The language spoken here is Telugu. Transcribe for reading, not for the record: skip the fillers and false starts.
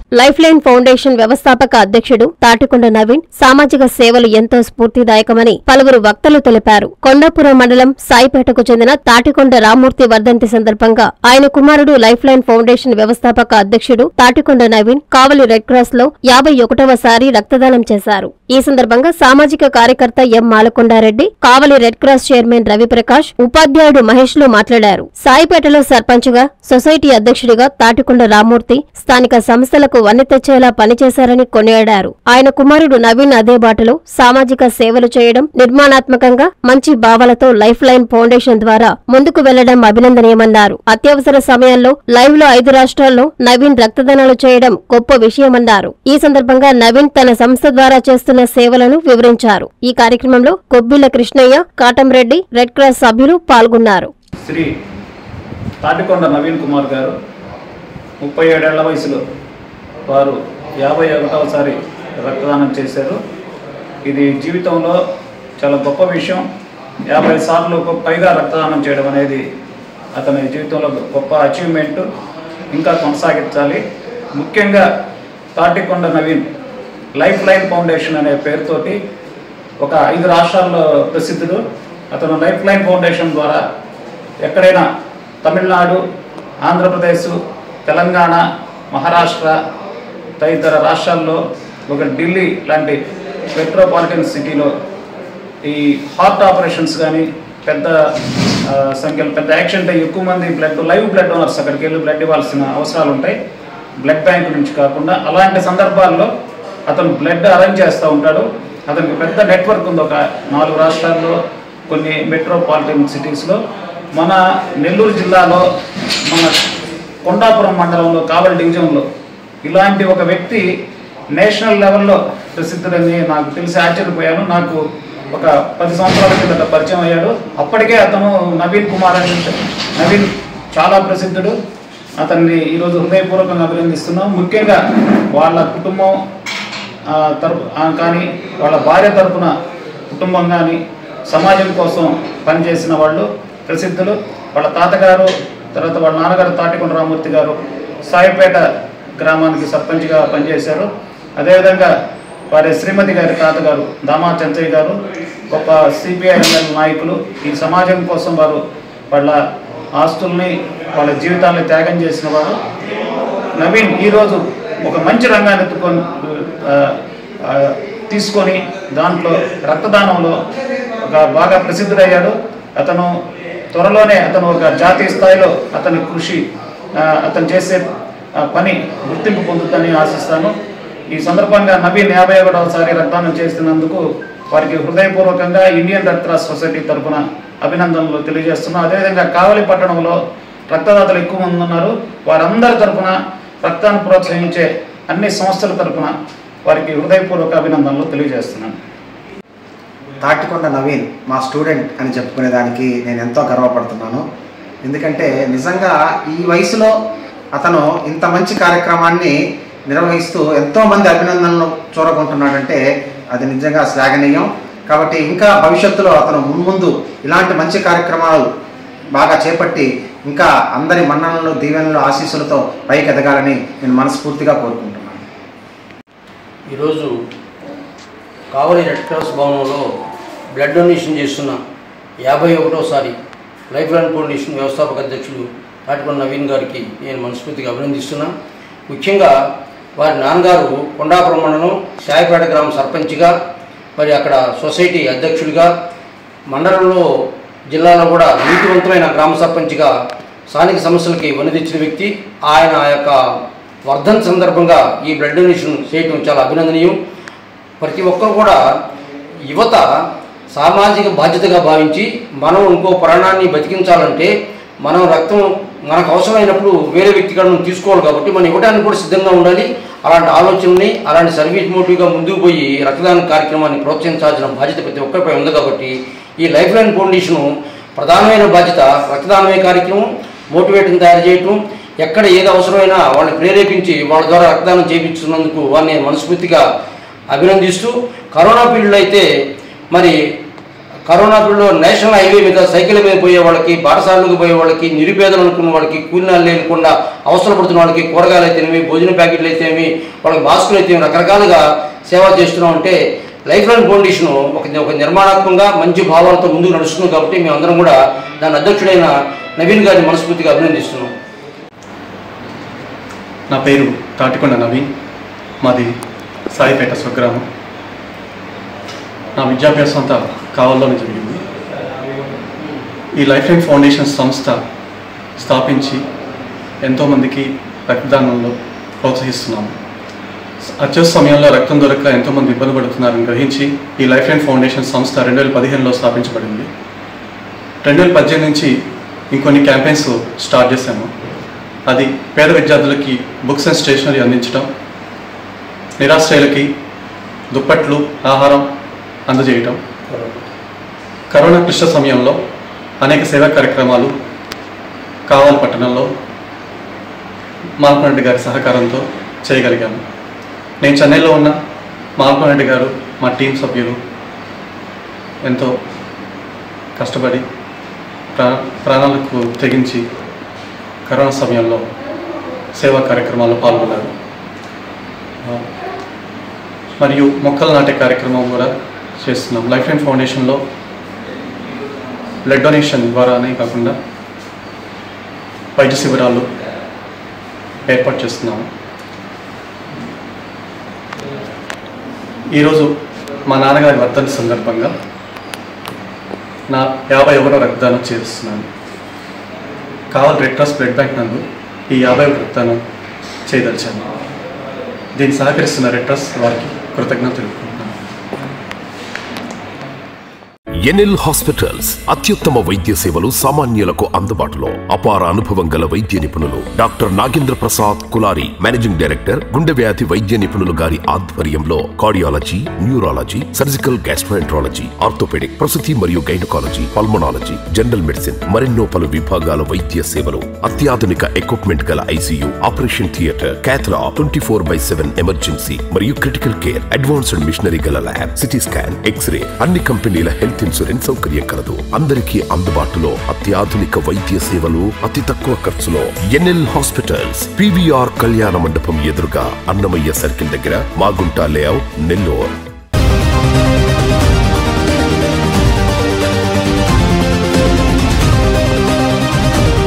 లైఫ్ లైన్ ఫౌండేషన్ వ్యవస్థాపక అధ్యక్షుడు తాటికొండ నవీన్ సామాజిక సేవలు ఎంతో స్ఫూర్తిదాయకమని పలువురు వక్తలు తెలిపారు. కొండాపురం మండలం సాయిపేటకు చెందిన తాటికొండ రామూర్తి వర్ధంతి సందర్భంగా ఆయన కుమారుడు లైఫ్ లైన్ ఫౌండేషన్ వ్యవస్థాపక అధ్యక్షుడు తాటికొండ నవీన్ కావలి రెడ్ క్రాస్ లో 51వసారి రక్తదానం చేశారు. ఈ సందర్భంగా సామాజిక కార్యకర్త M Malakondareddy, Kavali red cross chairman Raviprakash, ఉపాధ్యాయుడు మహేష్ లు మాట్లాడారు. సాయిపేటలో సర్పంచ్ గా, సొసైటీ అధ్యక్షుడిగా తాటికొండ రామూర్తి స్థానిక సంస్థలకు వన్నె తెచ్చేలా పనిచేశారని కొనియాడారు. ఆయన కుమారుడు నవీన్ అదే బాటలో సామాజిక సేవలు చేయడం, నిర్మాణాత్మకంగా మంచి భావాలతో లైఫ్ లైన్ ఫౌండేషన్ ద్వారా ముందుకు వెళ్లడం అభినందనీయమన్నారు. అత్యవసర సమయాల్లో లైవ్ లో 5 రాష్ట్రాల్లో నవీన్ రక్తదానాలు చేయడం గొప్ప విషయమన్నారు. ఈ సందర్భంగా నవీన్ తన సంస్థ ద్వారా చేస్తున్న సేవలను వివరించారు. ఈ కార్యక్రమంలో కొబ్బిళ్ల కృష్ణయ్య, కాటంరెడ్డి, రెడ్ క్రాస్ సభ్యులు పాల్గొన్నారు. శ్రీ తాటికొండ నవీన్ కుమార్ గారు 37 ఏళ్ల వయసులో వారు 51వసారి రక్తదానం చేశారు. ఇది జీవితంలో చాలా గొప్ప విషయం. 50 సార్లు పైగా రక్తదానం చేయడం అనేది అతని జీవితంలో గొప్ప అచీవ్మెంట్. ఇంకా కొనసాగించాలి. ముఖ్యంగా Tatikonda Naveen life line foundation అనే పేరుతోటి ఒక 5 రాష్ట్రాల్లో ప్రసిద్ధుడు. అతను లైఫ్ లైన్ ఫౌండేషన్ ద్వారా ఎక్కడైనా తమిళనాడు, ఆంధ్రప్రదేశ్, తెలంగాణ, మహారాష్ట్ర తదితర రాష్ట్రాల్లో, ఒక ఢిల్లీ లాంటి మెట్రోపాలిటన్ సిటీలో ఈ హార్ట్ ఆపరేషన్స్ కానీ పెద్ద సంఖ్యలో పెద్ద యాక్సిడెంట్ ఎక్కువ మంది లైవ్ బ్లడ్ డోనర్స్ అక్కడికి వెళ్ళి బ్లడ్ ఇవ్వాల్సిన అవసరాలు ఉంటాయి, బ్లడ్ బ్యాంక్ నుంచి కాకుండా. అలాంటి సందర్భాల్లో అతను బ్లడ్ అరేంజ్ చేస్తూ ఉంటాడు. అతనికి పెద్ద నెట్వర్క్ ఉంది. ఒక 4 రాష్ట్రాల్లో, కొన్ని మెట్రోపాలిటన్ సిటీస్లో. మన నెల్లూరు జిల్లాలో, మన కొండాపురం మండలంలో, కావలి డివిజన్లో ఇలాంటి ఒక వ్యక్తి నేషనల్ లెవెల్లో ప్రసిద్ధులని నాకు తెలిసి ఆశ్చర్యపోయాను. నాకు ఒక 10 సంవత్సరాల కిందట పరిచయం అయ్యాడు. అప్పటికే అతను నవీన్ కుమార్ అని, నవీన్ చాలా ప్రసిద్ధుడు. అతన్ని ఈరోజు హృదయపూర్వకంగా అభినందిస్తున్నాం. ముఖ్యంగా వాళ్ళ కుటుంబం కానీ, వాళ్ళ భార్య తరపున కుటుంబం కానీ సమాజం కోసం పనిచేసిన వాళ్ళు ప్రసిద్ధులు. వాళ్ళ తాతగారు, తర్వాత వాళ్ళ నాన్నగారు తాటికొండ రామూర్తి గారు సాయిపేట గ్రామానికి సర్పంచ్గా పనిచేశారు. అదేవిధంగా వారి శ్రీమతి గారి తాతగారు దామా చెంచయ్య గారు గొప్ప CPI నాయకులు. ఈ సమాజం కోసం వారు వాళ్ళ ఆస్తుల్ని, వాళ్ళ జీవితాన్ని త్యాగం చేసిన వారు. నవీన్ ఈరోజు ఒక మంచి రంగాన్ని తీసుకొని దాంట్లో రక్తదానంలో ఒక బాగా ప్రసిద్ధుడయ్యాడు. అతను త్వరలోనే ఒక జాతీయ స్థాయిలో అతని కృషి, అతను చేసే పని గుర్తింపు పొందుతుందని ఆశిస్తాను. ఈ సందర్భంగా నవీన్ 51వసారి రక్తదానం చేస్తున్నందుకు వారికి హృదయపూర్వకంగా ఇండియన్ రెడ్ క్రాస్ సొసైటీ తరఫున అభినందనలు తెలియజేస్తున్నాం. అదేవిధంగా కావలి పట్టణంలో రక్తదాతలు ఎక్కువ మంది ఉన్నారు. వారందరి తరఫున రక్తాన్ని ప్రోత్సహించే అన్ని సంస్థల తరఫున వారికి హృదయపూర్వక అభినందనలు తెలియజేస్తున్నాను. తాటికొండ నవీన్ మా స్టూడెంట్ అని చెప్పుకునేదానికి నేను ఎంతో గర్వపడుతున్నాను. ఎందుకంటే నిజంగా ఈ వయసులో అతను ఇంత మంచి కార్యక్రమాన్ని నిర్వహిస్తూ ఎంతోమంది అభినందనలు చూరగొంటున్నాడంటే అది నిజంగా శ్లాఘనీయం. కాబట్టి ఇంకా భవిష్యత్తులో అతను మున్ముందు ఇలాంటి మంచి కార్యక్రమాలు బాగా చేపట్టి ఇంకా అందరి మన్ననలు, దీవెనలు, ఆశీస్సులతో పైకి ఎదగాలని నేను మనస్ఫూర్తిగా కోరుకుంటున్నాను. ఈరోజు కావలి రెడ్ క్రాస్ భవనంలో బ్లడ్ డొనేషన్ చేస్తున్న 51వసారి లైఫ్ లైన్ ఫౌండేషన్ వ్యవస్థాపక అధ్యక్షుడు తాటికొండ నవీన్ గారికి నేను మనస్ఫూర్తిగా అభినందిస్తున్నా. ముఖ్యంగా వారి నాన్నగారు కొండాపురం మండలం సాయిపేట గ్రామ సర్పంచ్గా, మరి అక్కడ సొసైటీ అధ్యక్షుడిగా, మండలంలో జిల్లాలో కూడా నీతివంతమైన గ్రామ సర్పంచ్గా స్థానిక సమస్యలకి వనదిచ్చిన వ్యక్తి. ఆయన యొక్క వర్ధన్ సందర్భంగా ఈ బ్లడ్ డొనేషన్ చేయడం చాలా అభినందనీయం. ప్రతి ఒక్కరు కూడా యువత సామాజిక బాధ్యతగా భావించి మనం ఇంకో ప్రాణాన్ని బతికించాలంటే మనం రక్తం మనకు అవసరమైనప్పుడు వేరే వ్యక్తి కాడ మనం తీసుకోవాలి. కాబట్టి మనం ఇవ్వడానికి కూడా సిద్ధంగా ఉండాలి. అలాంటి ఆలోచనని, అలాంటి సర్వీస్ మోటివ్గా ముందుకు పోయి రక్తదాన కార్యక్రమాన్ని ప్రోత్సహించాల్సిన బాధ్యత ప్రతి ఒక్కరిపై ఉంది. కాబట్టి ఈ లైఫ్ లైన్ ఫౌండేషన్ ప్రధానమైన బాధ్యత రక్తదానమే కార్యక్రమం, మోటివేట్ని తయారు చేయటం, ఎక్కడ ఏది అవసరమైనా వాళ్ళని ప్రేరేపించి వాళ్ళ ద్వారా రక్తదానం చేయించున్నందుకు వారిని మనస్ఫూర్తిగా అభినందిస్తూ, కరోనా పీరియడ్లో అయితే మరి కరోనా పీరియడ్లో నేషనల్ హైవే మీద సైకిల్ మీద పోయే వాళ్ళకి, బాటసార్లకు పోయే వాళ్ళకి, నిరుపేదలు అనుకున్న వాళ్ళకి, కూలినాలు లేకుండా అవసరపడుతున్న వాళ్ళకి కూరగాయలు అయితేనేమి, భోజన ప్యాకెట్లు అయితేనేమి, వాళ్ళకి మాస్కులు అయితేమి రకరకాలుగా సేవ చేస్తున్నాం. అంటే లైఫ్ లైన్ ఫౌండేషన్ ఒక నిర్మాణాత్మకంగా మంచి భావాలతో ముందుకు నడుస్తుంది. కాబట్టి మేమందరం కూడా దాని అధ్యక్షుడైన నవీన్ గారిని మనస్ఫూర్తిగా అభినందిస్తున్నాం. నా పేరు తాటికొండ నవీన్, మాది సాయిపేట స్వగ్రామం. నా విద్యాభ్యాసం అంతా కావల్లోనే జరిగింది. ఈ లైఫ్ లైన్ ఫౌండేషన్ సంస్థ స్థాపించి ఎంతోమందికి రక్తదానంలో ప్రోత్సహిస్తున్నాము. అత్యవసర సమయంలో రక్తం దొరక్క ఎంతోమంది ఇబ్బంది పడుతున్నారని గ్రహించి ఈ లైఫ్ లైన్ ఫౌండేషన్ సంస్థ 2015లో స్థాపించబడింది. 2018 నుంచి ఇంకొన్ని క్యాంపెయిన్స్ స్టార్ట్ చేశాము. అది పేద విద్యార్థులకి బుక్స్ అండ్ స్టేషనరీ అందించడం, నిరాశ్రయులకి దుప్పట్లు, ఆహారం అందజేయటం, కరోనా క్లిష్ట సమయంలో అనేక సేవా కార్యక్రమాలు కావాలి పట్టణంలో మాల్పరెడ్డి గారి సహకారంతో చేయగలిగాము. నేను చెన్నైలో ఉన్న మాల్పరెడ్డి గారు, మా టీం సభ్యులు ఎంతో కష్టపడి ప్రాణాలకు తెగించి కరోనా సమయంలో సేవా కార్యక్రమాల్లో పాల్గొన్నారు. మరియు మొక్కలు నాటే కార్యక్రమం కూడా చేస్తున్నాం. లైఫ్ లైన్ ఫౌండేషన్లో బ్లడ్ డొనేషన్ ద్వారానే కాకుండా వైద్య శిబిరాలు ఏర్పాటు చేస్తున్నాము. ఈరోజు మా నాన్నగారి వర్ధంతి సందర్భంగా నా 51వ రక్తదానం చేస్తున్నాను. Kavali red cross blood bank నందు ఈ 51 రక్తదానం చేయదలిచాను. దీన్ని సహకరిస్తున్న రెడ్ క్రాస్ వారికి కృతజ్ఞతలు తెలుపుకుంటున్నాను. ఎన్ఎల్ హాస్పిటల్స్ అత్యుత్తమ వైద్య సేవలు సామాన్యులకు అందుబాటులో. అపార అనుభవం గల వైద్య నిపుణులు doctor Nagendra Prasad Kulari, managing director, గుండె వ్యాధి వైద్య నిపుణులు గారి ఆధ్వర్యంలో cardiology, neurology, surgical gastroenterology, orthopaedic, ప్రసూతి మరియు గైనకాలజీ, పల్మనాలజీ, జనరల్ మెడిసిన్ మరెన్నో పలు విభాగాల వైద్య సేవలు. అత్యాధునిక ఎక్విప్మెంట్ గల ఐసీయూ, ఆపరేషన్ థియేటర్, క్యాథ్లా, 24/7 ఎమర్జెన్సీ మరియు క్రిటికల్ కేర్, అడ్వాన్స్డ్ మిషనరీ గల ల్యాబ్, సిటీ స్కాన్, ఎక్స్రే, అన్ని కంపెనీల హెల్త్ ఇన్సూరెన్స్ సౌకర్యం కలదు. అందరికీ అందుబాటులో అత్యాధునిక వైద్య సేవలు అతి తక్కువ ఖర్చులో. ఎన్ఎల్ హాస్పిటల్స్, పివిఆర్ కళ్యాణ మండపం ఎదురుగా, అన్నమయ్య సర్కిల్ దగ్గర, మాగుంట లేఅవుట్, నెల్లూరు.